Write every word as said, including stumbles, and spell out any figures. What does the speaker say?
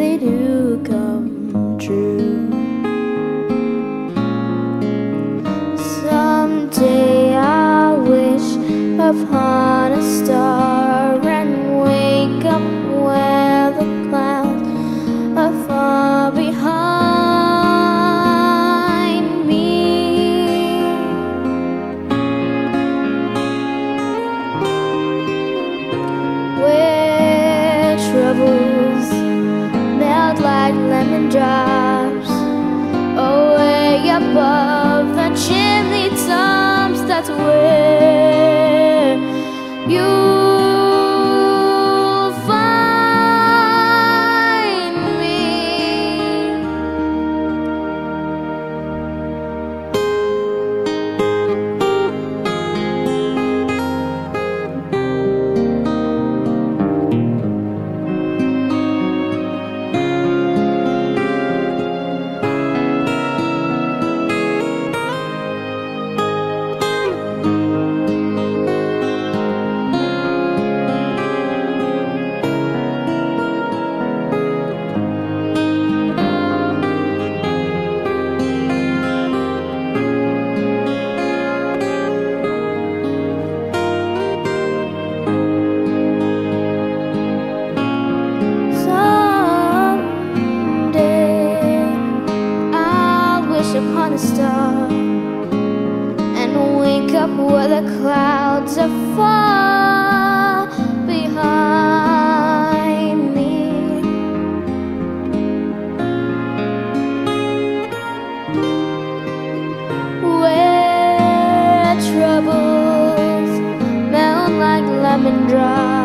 really do come true. Someday I'll wish upon a star and wake up where the clouds are far behind me, where troubles melt like lemon drops away above the chimney tops. That's where you'll find me. Upon a star and wake up where the clouds are far behind me, where troubles melt like lemon drops